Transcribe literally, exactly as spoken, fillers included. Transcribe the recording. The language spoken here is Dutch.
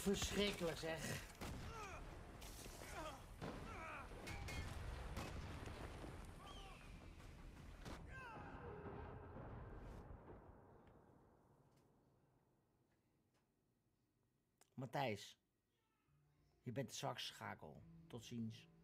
Verschrikkelijk zeg. Matthijs, je bent de zwakschakel. Tot ziens.